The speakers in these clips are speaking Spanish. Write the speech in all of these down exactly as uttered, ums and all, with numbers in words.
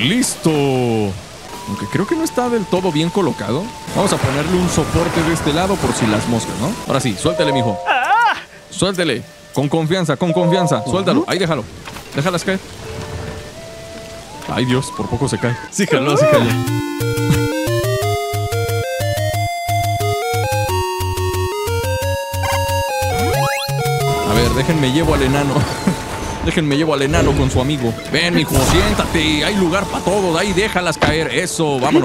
¡Listo! Aunque creo que no está del todo bien colocado. Vamos a ponerle un soporte de este lado por si las moscas, ¿no? Ahora sí, suéltele, mijo. Suéltele. Con confianza, con confianza. Suéltalo. Ahí déjalo. Déjalas caer. Ay, Dios, por poco se cae. Sí, jaló, sí, jaló. A ver, déjenme llevo al enano. Déjenme llevo al enano con su amigo. Ven, mijo, siéntate. Hay lugar para todos. Ahí déjalas caer. Eso, vámonos.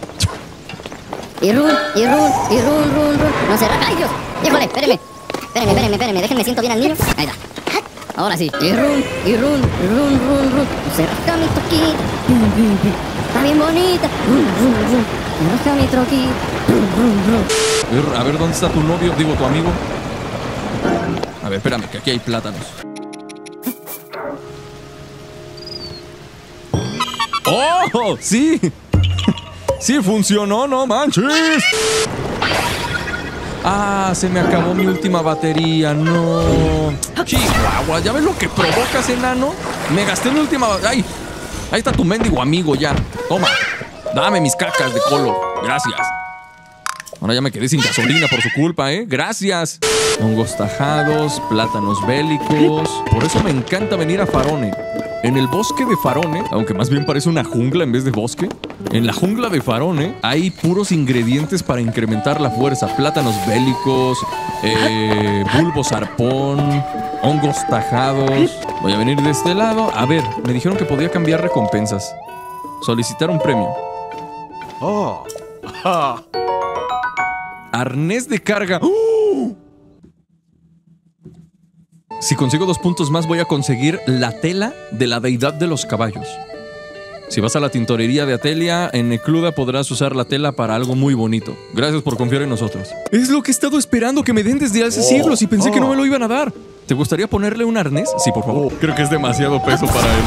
Y run, y run, y run, run, run. No será. ¡Ay, Dios! Híjole, espérenme. Espérenme, espérenme, espérenme. Déjenme siento bien al niño. Ahí está. Ahora sí. Y run, y run, run, run, run. Se rasca mi troquita. Está bien bonita. Run, run, run. Se rasca mi troquita. Run, run, run. A ver, ¿dónde está tu novio? Digo, tu amigo. A ver, espérame, que aquí hay plátanos. ¡Oh! ¡Sí! ¡Sí funcionó! ¡No manches! ¡Ah! Se me acabó mi última batería. ¡No! ¡Chihuahua! ¿Ya ves lo que provocas, enano? Me gasté mi última... ¡Ay! Ahí está tu mendigo amigo ya. Toma. Dame mis cacas de colo. Gracias. Ahora ya me quedé sin gasolina por su culpa, ¿eh? Gracias. Hongos tajados, plátanos bélicos. Por eso me encanta venir a Farone. En el bosque de Farone, aunque más bien parece una jungla en vez de bosque, en la jungla de Farone hay puros ingredientes para incrementar la fuerza. Plátanos bélicos, eh, bulbos arpón, hongos tajados. Voy a venir de este lado. A ver, me dijeron que podía cambiar recompensas. Solicitar un premio. Oh. Ah. Arnés de carga. ¡Uh! Si consigo dos puntos más, voy a conseguir la tela de la deidad de los caballos. Si vas a la tintorería de Atelia, en Necluda podrás usar la tela para algo muy bonito. Gracias por confiar en nosotros. Es lo que he estado esperando que me den desde hace oh, siglos y pensé oh. que no me lo iban a dar. ¿Te gustaría ponerle un arnés? Sí, por favor. Oh. Creo que es demasiado peso para él.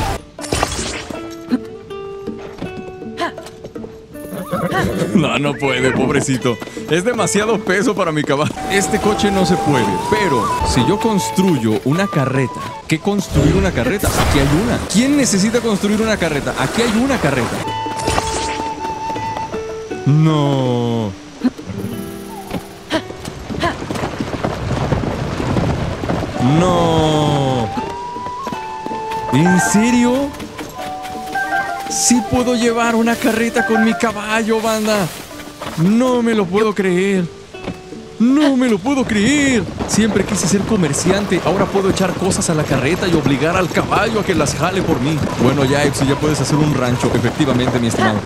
No, no puede, pobrecito. Es demasiado peso para mi caballo. Este coche no se puede. Pero si yo construyo una carreta. ¿Qué construir una carreta? Aquí hay una. ¿Quién necesita construir una carreta? Aquí hay una carreta. No. No. ¿En serio? Sí puedo llevar una carreta con mi caballo, banda. No me lo puedo creer. No me lo puedo creer. Siempre quise ser comerciante. Ahora puedo echar cosas a la carreta y obligar al caballo a que las jale por mí. Bueno, ya, Epsi, ya puedes hacer un rancho. Efectivamente, mi estimado.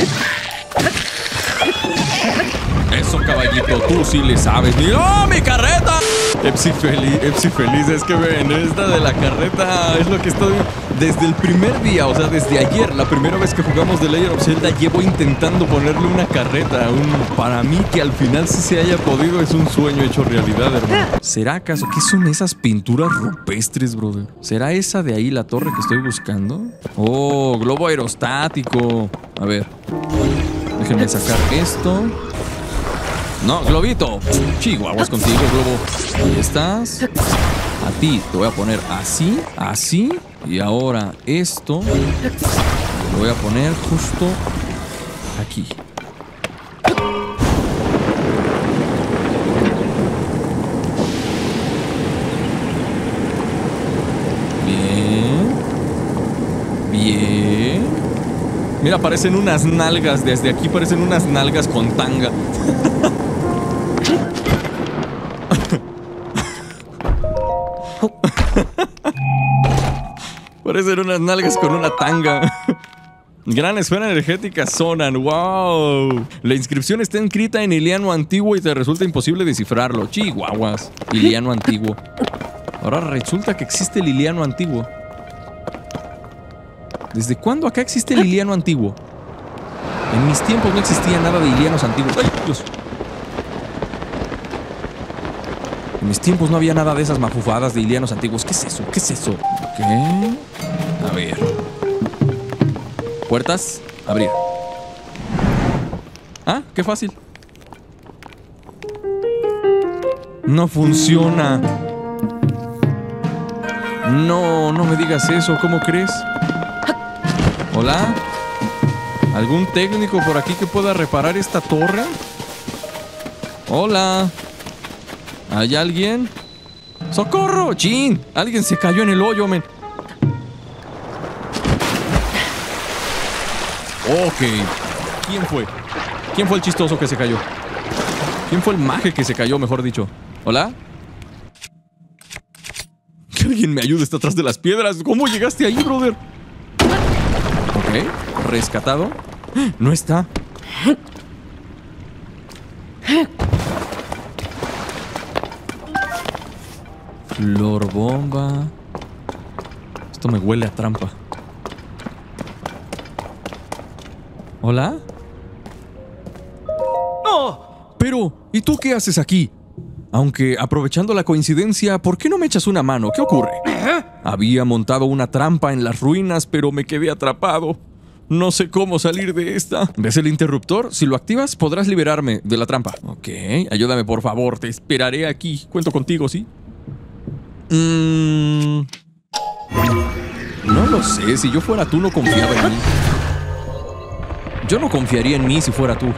Eso, caballito, tú sí le sabes. ¡Oh, mi carreta! Epsi feliz, Epsi feliz. Es que ven, esta de la carreta es lo que estoy... Desde el primer día, o sea, desde ayer, la primera vez que jugamos The Legend of Zelda, llevo intentando ponerle una carreta. Un... Para mí, que al final sí se haya podido, es un sueño hecho realidad, hermano. ¿Será acaso? ¿Qué son esas pinturas rupestres, brother? ¿Será esa de ahí la torre que estoy buscando? Oh, globo aerostático. A ver. Déjenme sacar esto. No, globito. Chihuahuas contigo, globo. Ahí estás. A ti te voy a poner así, así. Y ahora esto lo voy a poner justo aquí. Bien. Bien. Mira, parecen unas nalgas. Desde aquí parecen unas nalgas con tanga. Parecen unas nalgas con una tanga. Gran esfera energética Sonan. ¡Wow! La inscripción está escrita en Iliano antiguo y te resulta imposible descifrarlo. Chihuahuas. Iliano antiguo. Ahora resulta que existe el Iliano antiguo. ¿Desde cuándo acá existe el Iliano antiguo? En mis tiempos no existía nada de Ilianos antiguos. ¡Ay, Dios! En mis tiempos no había nada de esas mafufadas de Ilianos antiguos. ¿Qué es eso? ¿Qué es eso? ¿Qué? A ver. Puertas. Abrir. Ah, qué fácil. No funciona. No, no me digas eso. ¿Cómo crees? Hola. ¿Algún técnico por aquí que pueda reparar esta torre? Hola. ¿Hay alguien? ¡Socorro! ¡Chin! Alguien se cayó en el hoyo, men. Ok. ¿Quién fue? ¿Quién fue el chistoso que se cayó? ¿Quién fue el maje que se cayó, mejor dicho? ¿Hola? Que alguien me ayude, está atrás de las piedras. ¿Cómo llegaste ahí, brother? Ok. Rescatado. No está. Flor bomba. Esto me huele a trampa. ¿Hola? ¡Oh! Pero, ¿y tú qué haces aquí? Aunque, aprovechando la coincidencia, ¿por qué no me echas una mano? ¿Qué ocurre? Había montado una trampa en las ruinas, pero me quedé atrapado. No sé cómo salir de esta. ¿Ves el interruptor? Si lo activas, podrás liberarme de la trampa. Ok, ayúdame por favor, te esperaré aquí. Cuento contigo, ¿sí? Mm... No lo sé, si yo fuera tú no confiaba en mí. Yo no confiaría en mí si fuera tú.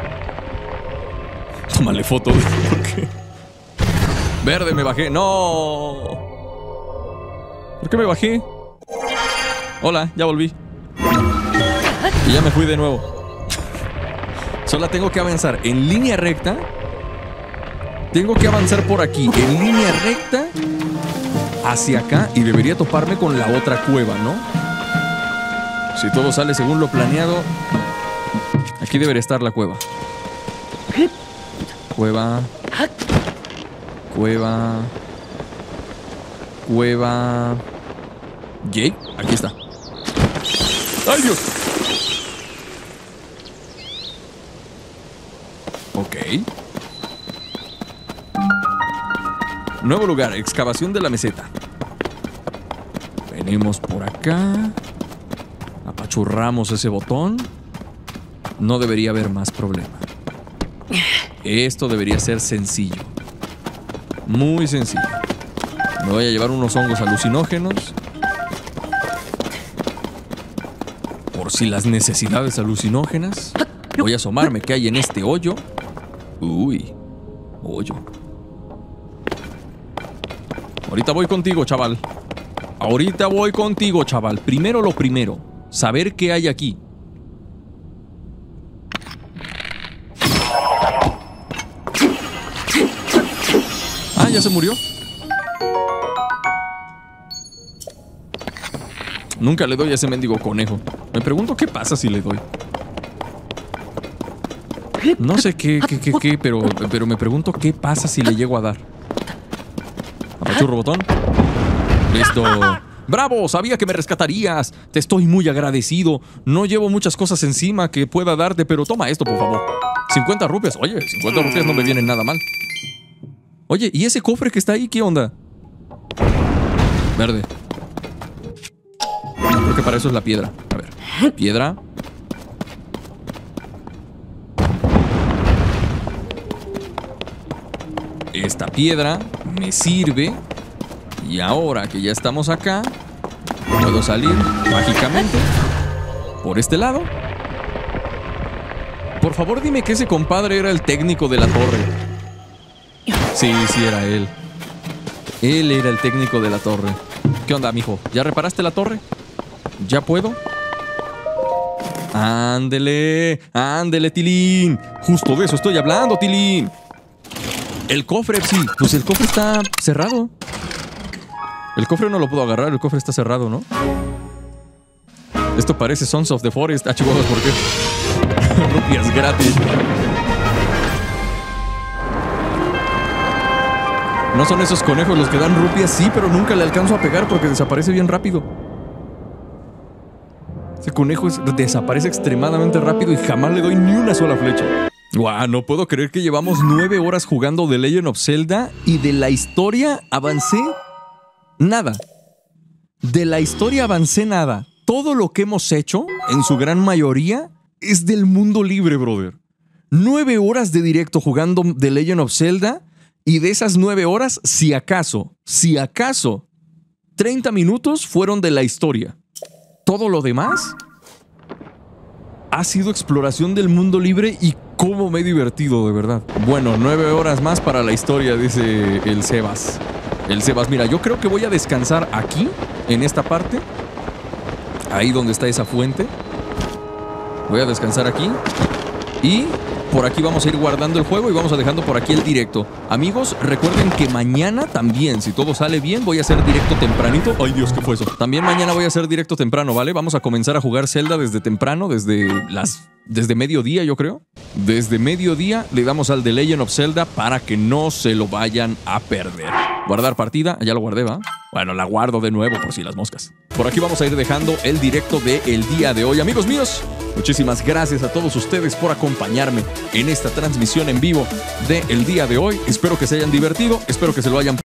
Tómale foto. ¿Por qué? Verde, me bajé. ¡No! ¿Por qué me bajé? Hola, ya volví. Y ya me fui de nuevo. Solo tengo que avanzar en línea recta. Tengo que avanzar por aquí, en línea recta, hacia acá, y debería toparme con la otra cueva, ¿no? Si todo sale según lo planeado, aquí debería estar la cueva. Cueva. Cueva. Cueva. Jake, aquí está. ¡Ay, Dios! Ok. Nuevo lugar, excavación de la meseta. Venimos por acá. Apachurramos ese botón. No debería haber más problema. Esto debería ser sencillo. Muy sencillo. Me voy a llevar unos hongos alucinógenos. Por si las necesidades alucinógenas. Voy a asomarme qué hay en este hoyo. Uy, hoyo. Ahorita voy contigo, chaval. Ahorita voy contigo, chaval. Primero lo primero. Saber qué hay aquí. Ah, ya se murió. Nunca le doy a ese mendigo conejo. Me pregunto qué pasa si le doy. No sé qué, qué, qué, qué, pero, pero me pregunto qué pasa si le llego a dar. Apachurro botón. Listo. ¡Bravo! Sabía que me rescatarías. Te estoy muy agradecido. No llevo muchas cosas encima que pueda darte, pero toma esto, por favor. cincuenta rupias. Oye, cincuenta rupias no me vienen nada mal. Oye, ¿y ese cofre que está ahí? ¿Qué onda? Verde. Creo que para eso es la piedra. A ver. Piedra. Esta piedra me sirve. Y ahora que ya estamos acá, puedo salir mágicamente por este lado. Por favor, dime que ese compadre era el técnico de la torre. Sí, sí era él. Él era el técnico de la torre. ¿Qué onda, mijo? ¿Ya reparaste la torre? ¿Ya puedo? Ándele, ándele, Tilín. Justo de eso estoy hablando, Tilín. El cofre, sí. Pues el cofre está cerrado. El cofre no lo puedo agarrar, el cofre está cerrado, ¿no? Esto parece Sons of the Forest. Ah, chihuahuas, ¿por qué? Rupias gratis. No son esos conejos los que dan rupias, sí, pero nunca le alcanzo a pegar porque desaparece bien rápido. Ese conejo es, desaparece extremadamente rápido y jamás le doy ni una sola flecha. Guau, no puedo creer que llevamos nueve horas jugando The Legend of Zelda y de la historia avancé nada. De la historia avancé nada. Todo lo que hemos hecho, en su gran mayoría, es del mundo libre, brother. Nueve horas de directo jugando The Legend of Zelda y de esas nueve horas, si acaso, si acaso, treinta minutos fueron de la historia. Todo lo demás ha sido exploración del mundo libre y cómo me he divertido, de verdad. Bueno, nueve horas más para la historia, dice el Sebas. El Sebas, mira, yo creo que voy a descansar aquí, en esta parte. Ahí donde está esa fuente. Voy a descansar aquí. Y por aquí vamos a ir guardando el juego y vamos a dejando por aquí el directo. Amigos, recuerden que mañana también, si todo sale bien, voy a hacer directo tempranito. Ay, Dios, ¿qué fue eso? También mañana voy a hacer directo temprano, ¿vale? Vamos a comenzar a jugar Zelda desde temprano, desde las... Desde mediodía, yo creo. Desde mediodía le damos al The Legend of Zelda para que no se lo vayan a perder. Guardar partida. Ya lo guardé, ¿va? Bueno, la guardo de nuevo por si las moscas. Por aquí vamos a ir dejando el directo del día de hoy. Amigos míos, muchísimas gracias a todos ustedes por acompañarme en esta transmisión en vivo del día de hoy. Espero que se hayan divertido. Espero que se lo hayan